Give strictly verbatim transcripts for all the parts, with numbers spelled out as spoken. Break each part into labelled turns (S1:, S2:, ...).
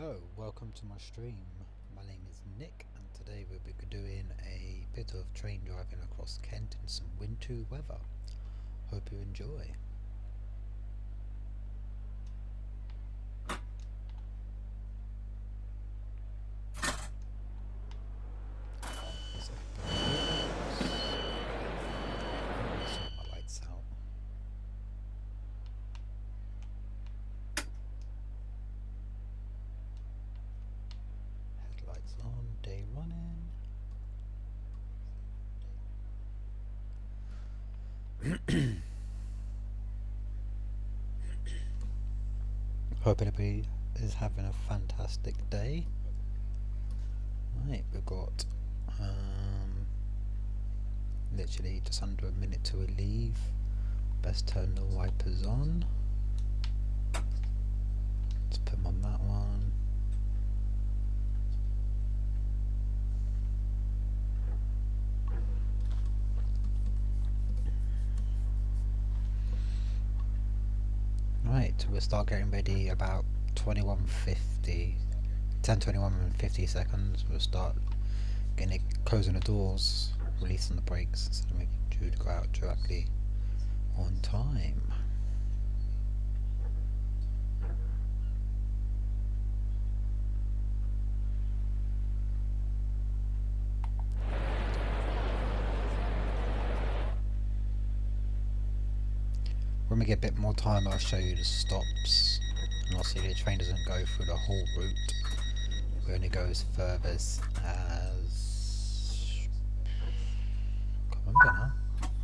S1: Hello, welcome to my stream. My name is Nick and today we'll be doing a bit of train driving across Kent in some winter weather. Hope you enjoy. So, sort my lights out. Headlights on, day running. Hope everybody is having a fantastic day. Right, we've got um, literally just under a minute to leave. Best turn the wipers on. Let's put them on that one. Right, we'll start getting ready about twenty-one fifty, ten twenty-one and fifty seconds. We'll start getting it, closing the doors, releasing the brakes, so we're due to go out directly on time. When we get a bit more time, I'll show you the stops, and obviously the train doesn't go through the whole route. It only goes furthest as... I can't remember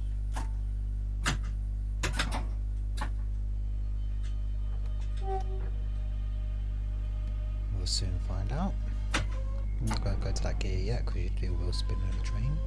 S1: now. We'll soon find out. I'm not going to go to that gear yet because you do will spin on the train.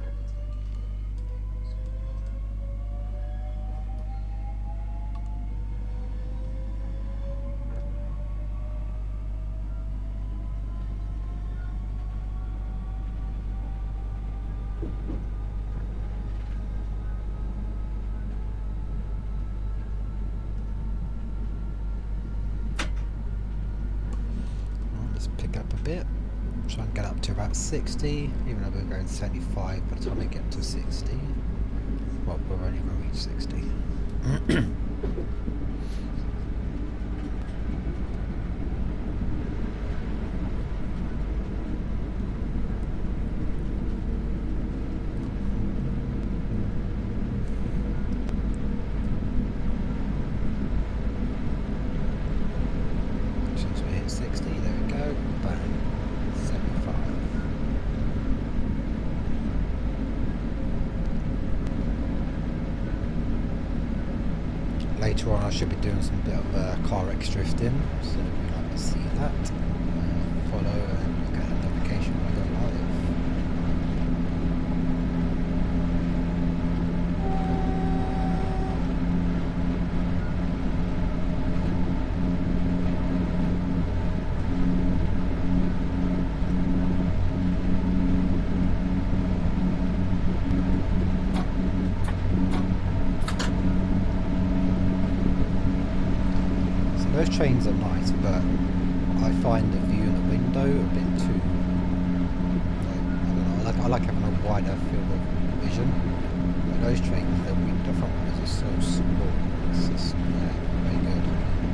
S1: Try and get up to about sixty, even though we're going seventy-five by the time we get to sixty. Well, we're only going to reach sixty. Since we hit sixty, there we go, bang. Later on I should be doing some bit of uh, car X drifting, so if you'd like to see that, uh, follow and look at the notification when I go live. Those trains are nice, but I find the view in the window a bit too, like, I don't know, I like, I like having a wider field of vision, but those trains, the window front windows are so small, it's just, yeah, very good.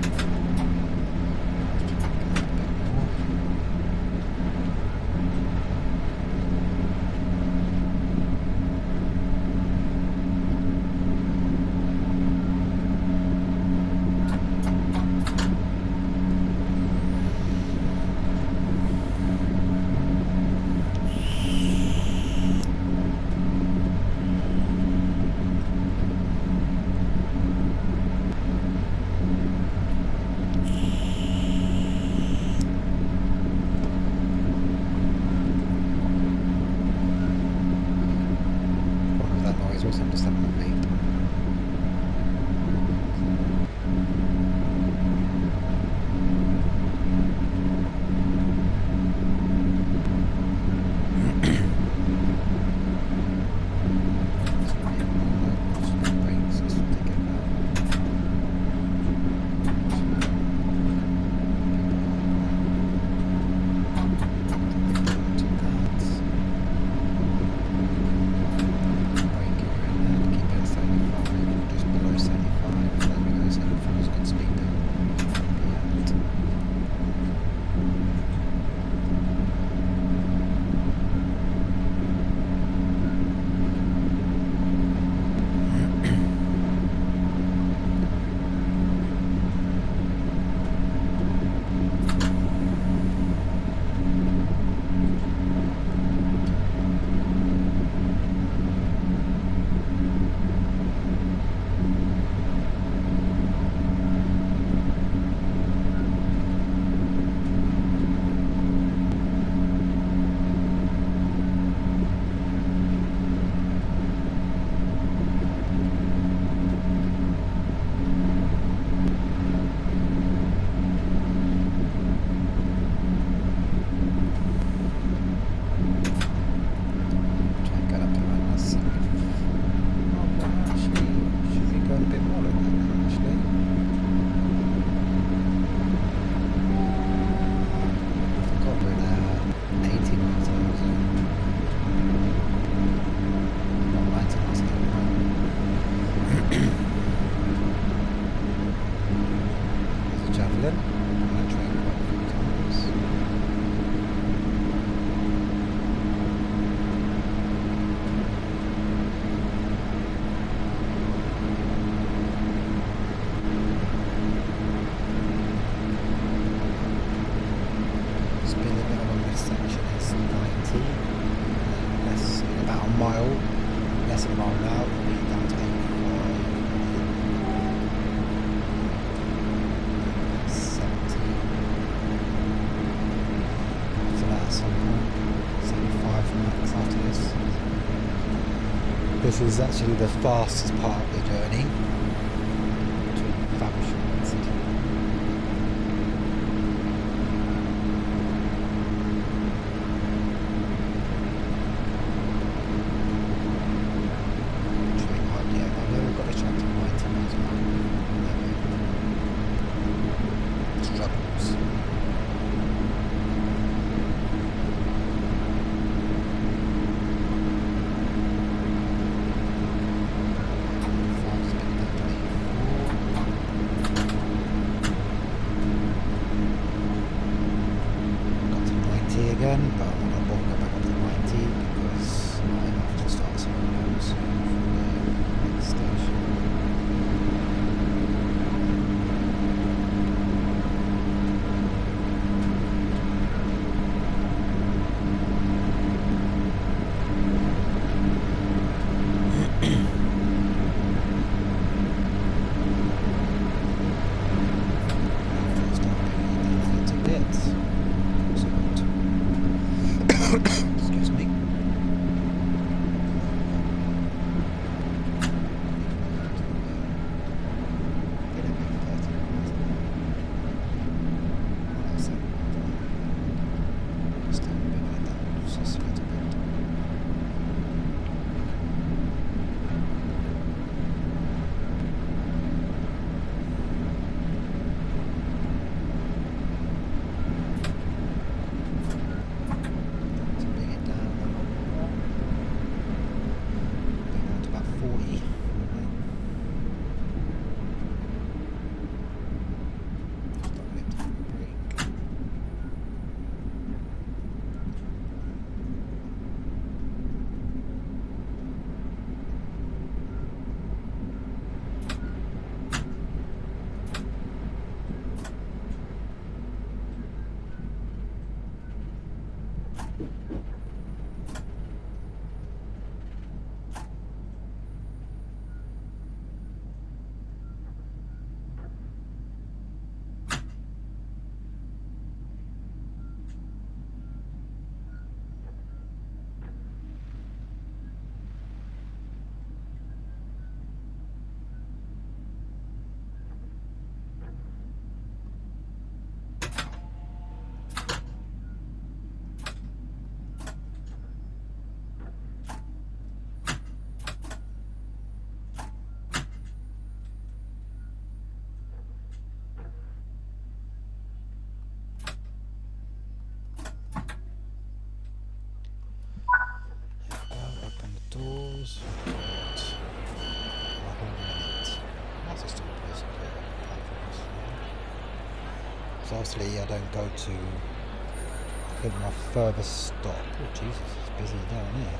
S1: I'm just having a vape. mile, less than a mile now, we'll be down to eighty-five, seventy, after that at some point, seventy-five max after this. This is actually the fastest part of the journey between Faversham and City. Again, but I'm not going to go back up to ninety because I have to start somewhere else from the next station. Excuse me. Doors. So obviously I don't go to, I think my furthest stop, oh Jesus, it's busy down here.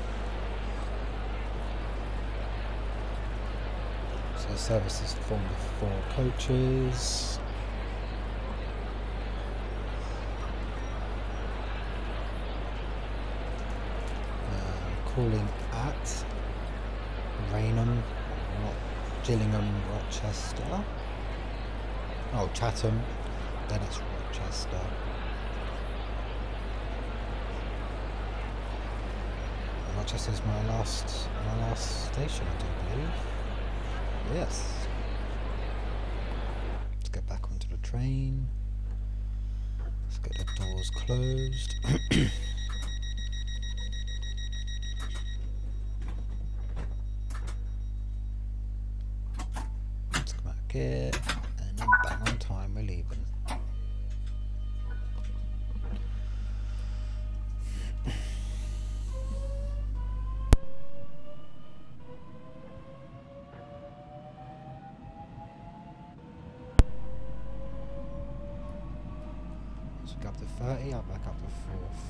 S1: So the service is formed of four coaches. Calling at Rainham, Gillingham, Rochester. Oh, Chatham. Then it's Rochester. Rochester's my last, my last station, I do believe. Yes. Let's get back onto the train. Let's get the doors closed. Here, and then bang on time we're leaving. So go up to thirty, I'll back up to fourth.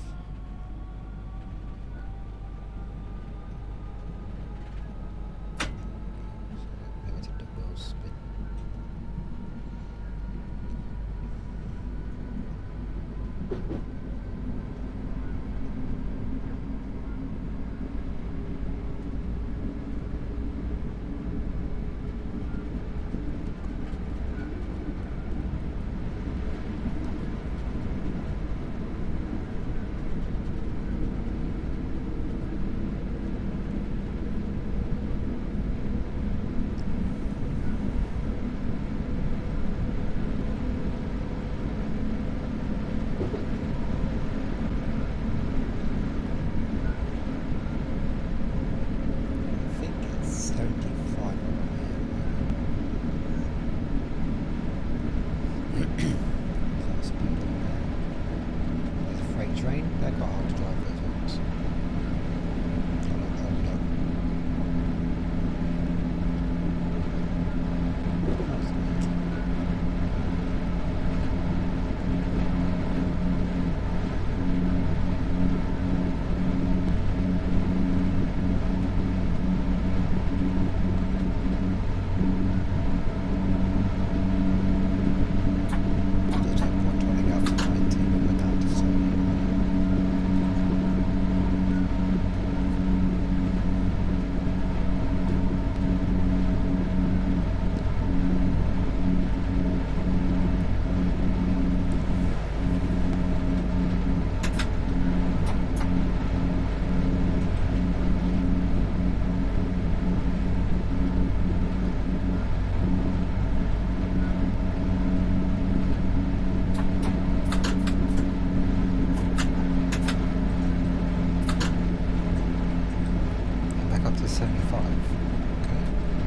S1: up to seventy-five. Okay.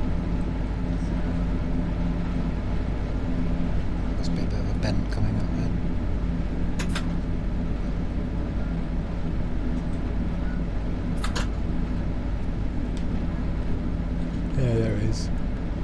S1: Must be a bit of a bend coming up then. Yeah, there it is.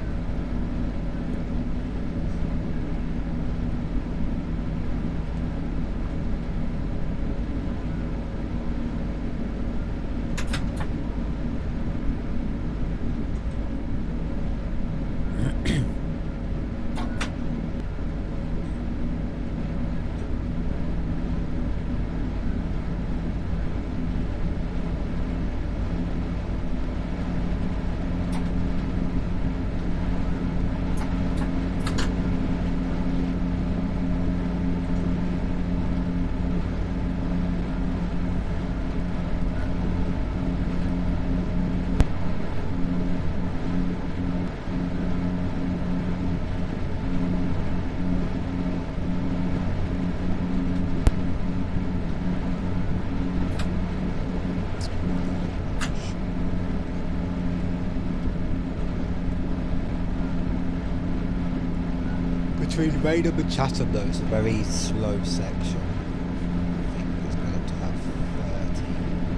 S1: Between Raynham and Chatham though, it's a very slow section. I think it's going up to have thirty.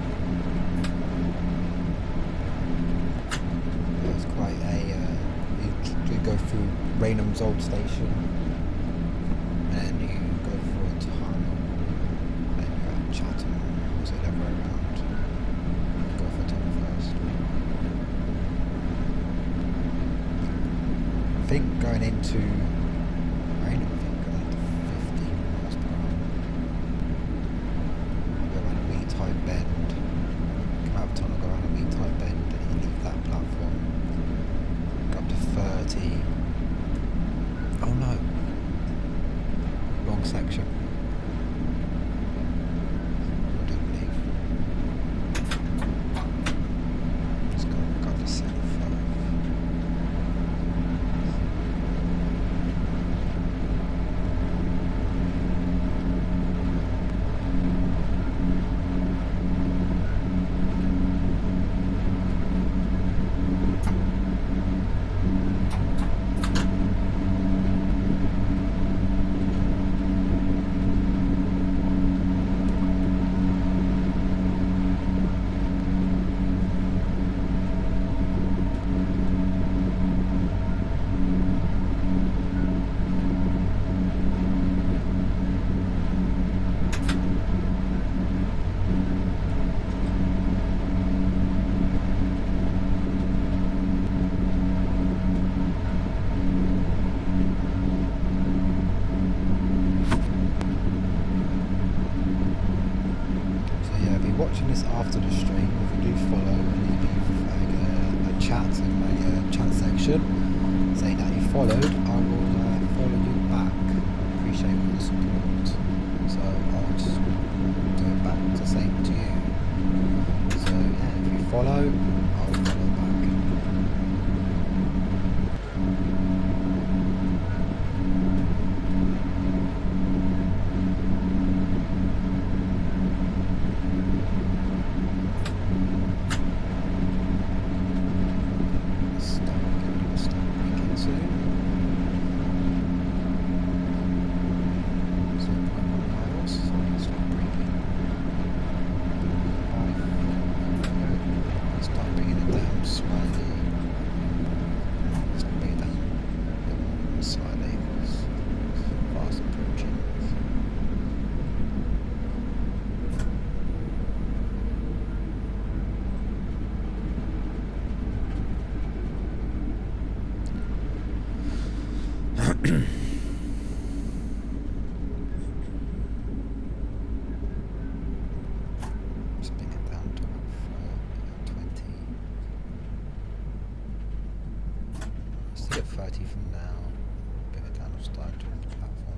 S1: There's quite a, uh, you, you go through Raynham's old station, and you go through a tunnel, and you're at Chatham, or is it the other way around? Go for a tunnel first. I think going into section. I do believe. Just got, got to set five. Watching this after the stream, if you do follow and you leave like, uh, a chat in my uh, chat section saying that you followed, I will uh, follow you back. Appreciate all the support, so I'll just do it back the same to you. So yeah, if you follow, I'll follow back. thirty from now, bring it down and start to the platform.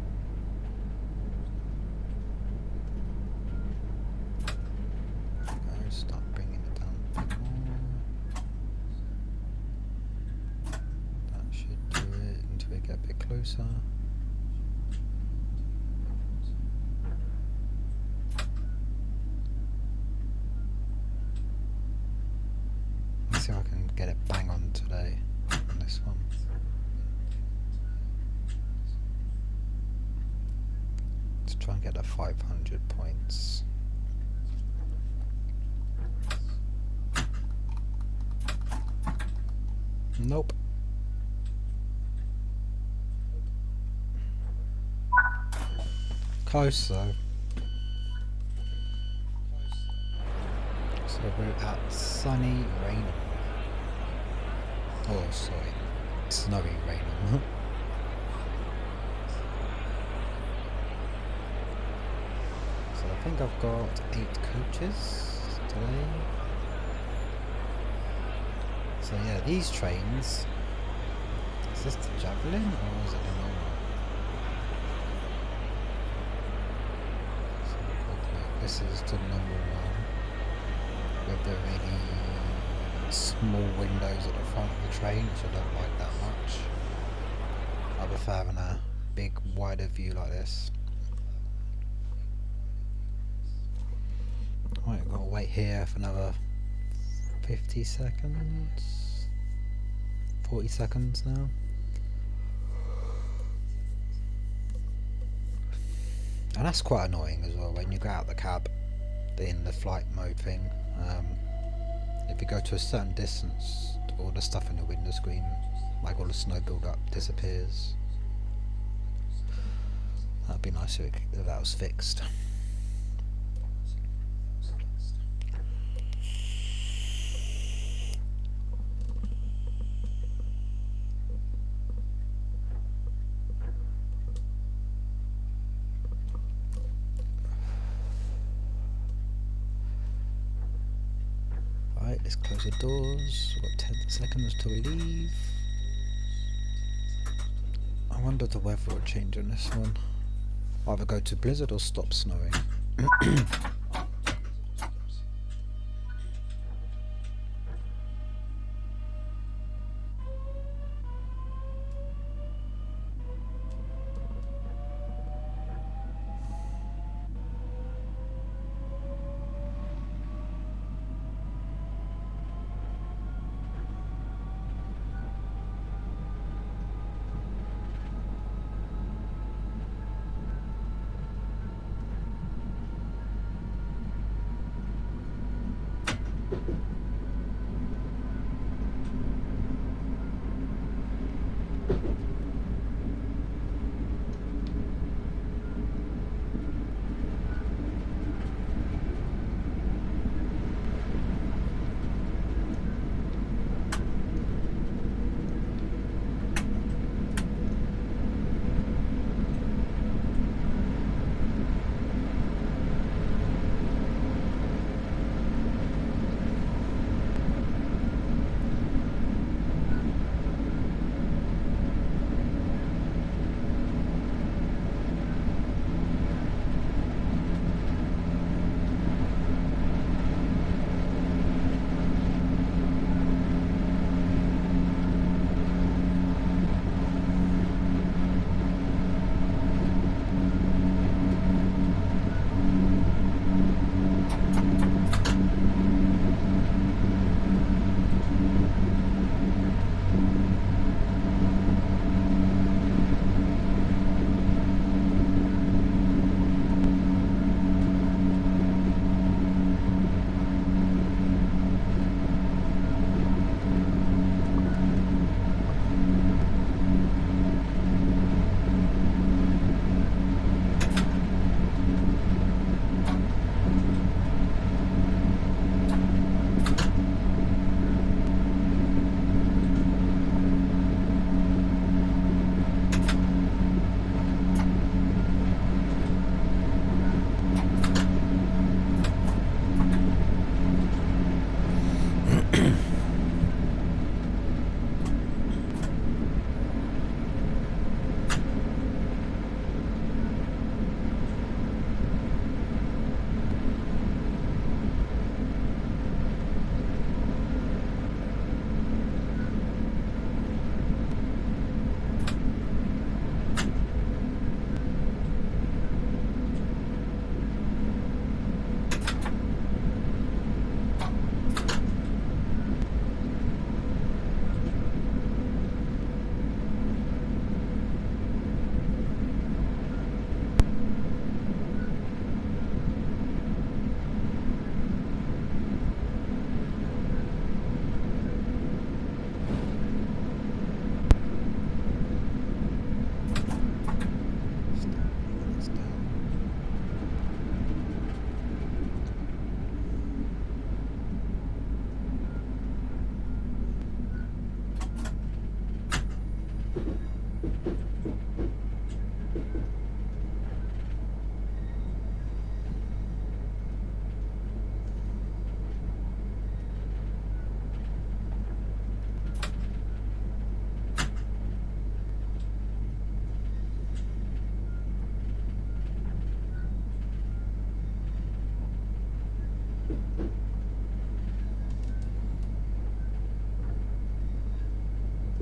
S1: And start bringing it down a bit more. That should do it until we get a bit closer. see if I can get it bang on today on this one. Let's try and get the five hundred points. Nope. Close though. So we're at sunny Raynham. Oh, sorry, snowy Raynham. So I think I've got eight coaches today. So yeah, these trains. Is this the Javelin or is it the normal? This is the normal one with the really small windows at the front of the train, which I don't like that much. I prefer having a big wider view like this. Right, I've got to wait here for another fifty seconds, forty seconds now. And that's quite annoying as well when you go out the cab in the flight mode thing. Um, if you go to a certain distance, all the stuff in the window screen, like all the snow build up, disappears. That'd be nice if, it, if that was fixed. Right, let's close the doors. We've got ten seconds till we leave. I wonder if the weather will change on this one. Either go to blizzard or stop snowing.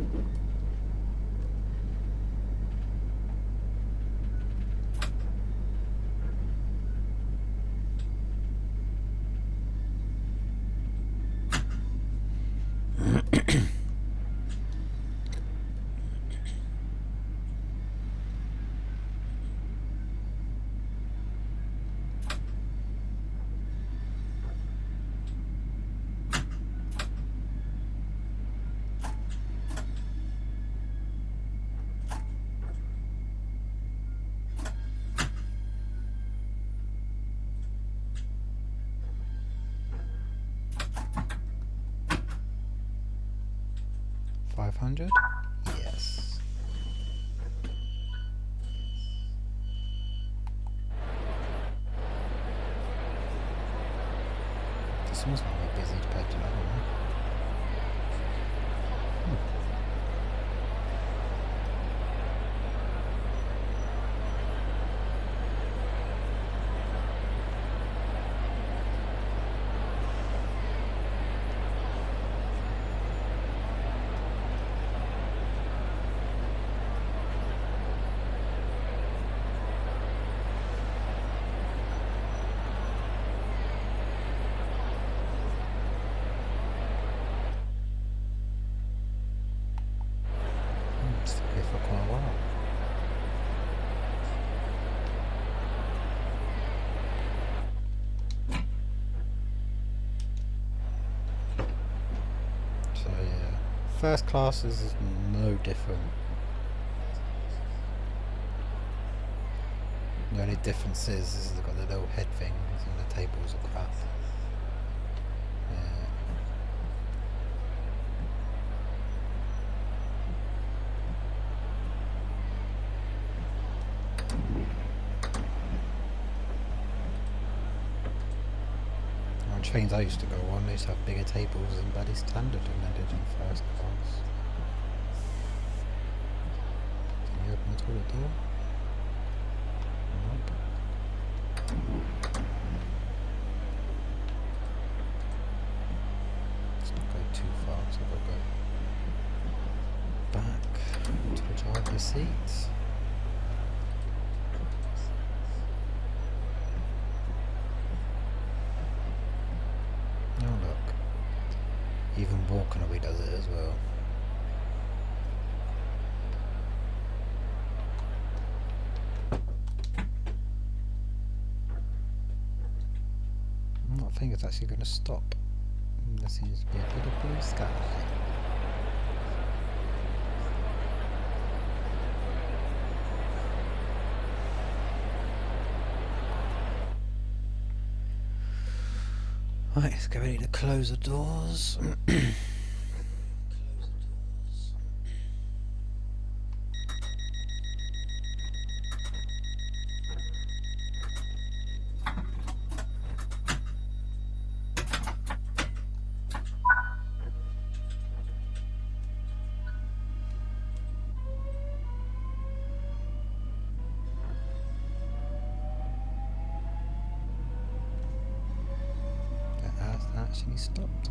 S1: five hundred? Yes. This one's not very busy compared to another one. Hmm. It's okay for quite a while. So yeah, first class is no different. The only difference is, is they've got the little head things and the tables are crap. Yeah. On trains I used to go on, they used to have bigger tables than bloody standard than they did in first class. Can you open the toilet door? Nope. Let's not go too far, so we'll go back to the driver's seats. Oh look, even Walkanaby does it as well. I think it's actually going to stop. There seems to be a little blue sky. Right, let's get ready to close the doors. Actually stopped.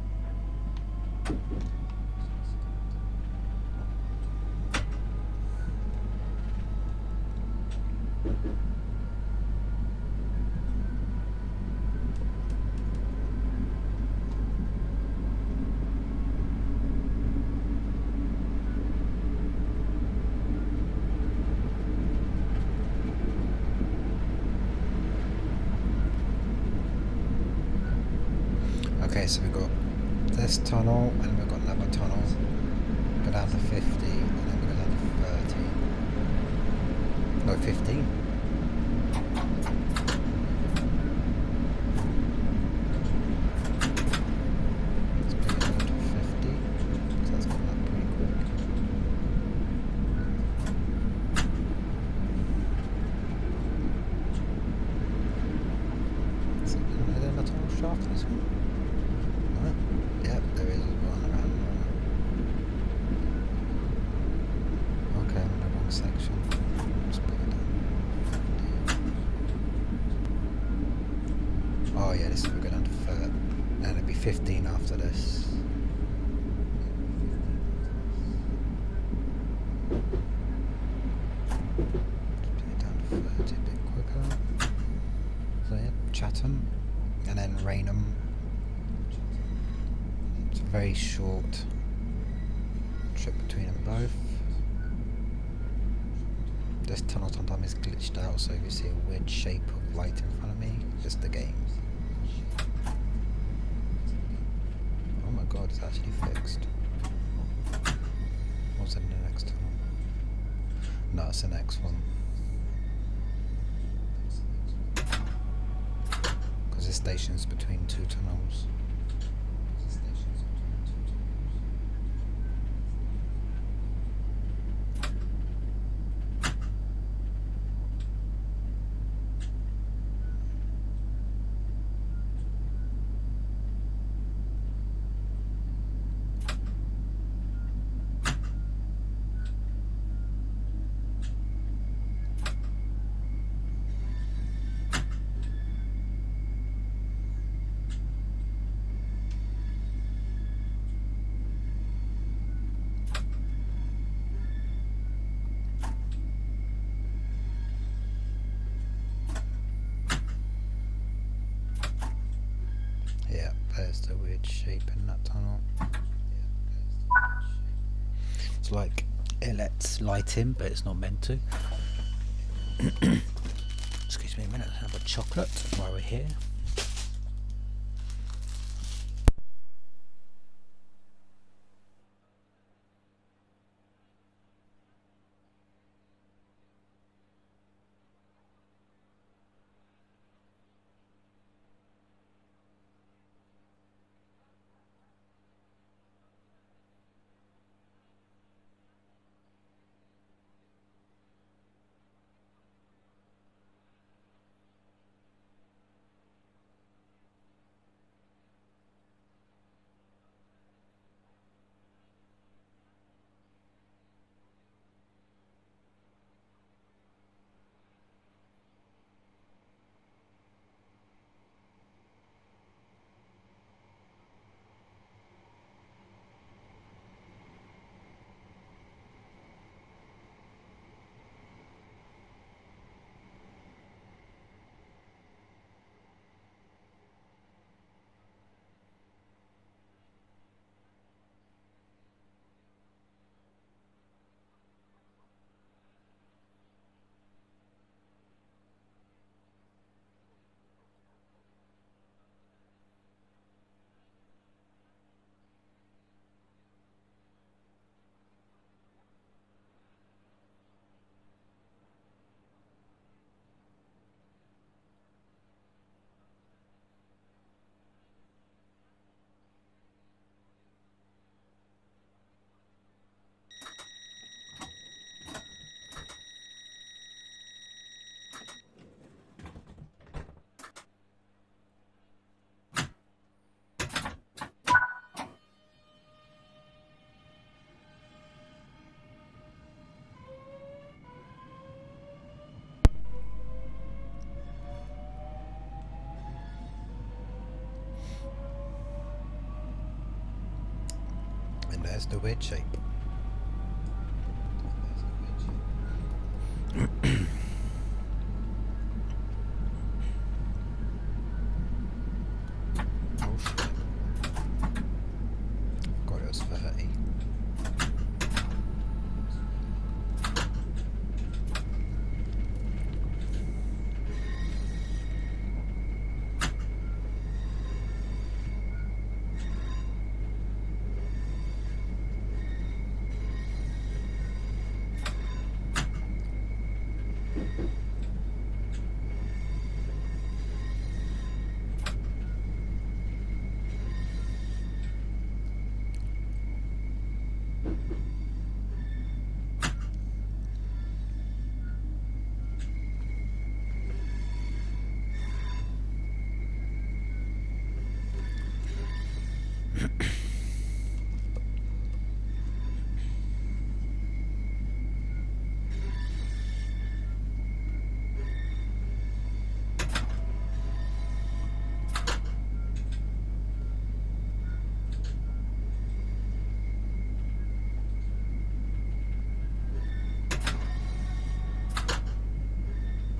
S1: Okay, so we've got this tunnel, and we've got another tunnel. Go down to fifty, and then we go down to thirty. No, fifteen. Let's bring it down to fifty, because that's gone up pretty quick. Is there a tunnel shaft in this one? Yep, there is one around there. Okay, I'm in the wrong section. Let's put it down. Oh yeah, this is we're going down to third. And it'll be fifteen after this. very short trip between them both. This tunnel sometimes is glitched out, so if you see a weird shape of light in front of me, it's the game. Oh my god, it's actually fixed. What's in the next tunnel? No, it's the next one. Because this station's between two tunnels. There's the weird shape in that tunnel. It's like it lets light in, but it's not meant to. Excuse me a minute, have a chocolate while we're here. There's the weird shape. Oh shit. God, it was thirty.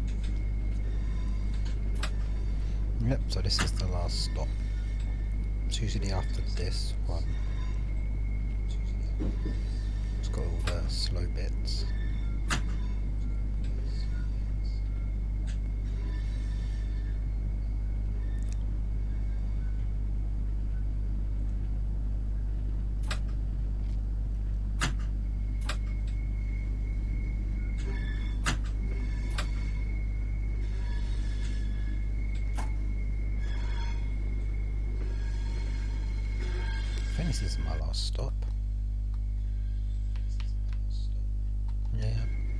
S1: Yep, so this is the last stop. It's usually after this one. It's got all the slow bits. I think this is my last stop. Yeah.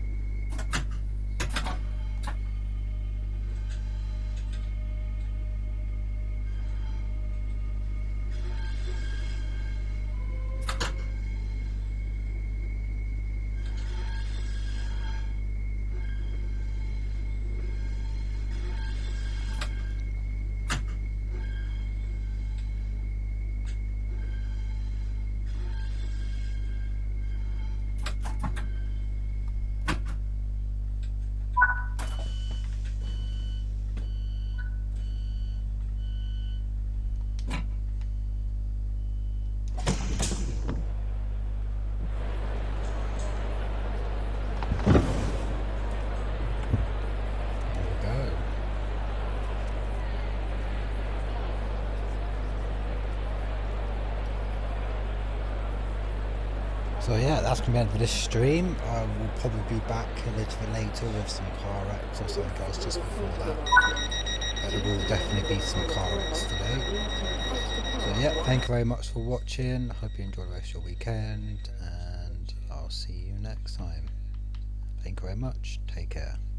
S1: So yeah, that's going to be the end of this stream. I will probably be back a little bit later with some car wrecks or something else just before that. But there will definitely be some car wrecks today. So yeah, thank you very much for watching. I hope you enjoy the rest of your weekend, and I'll see you next time. Thank you very much. Take care.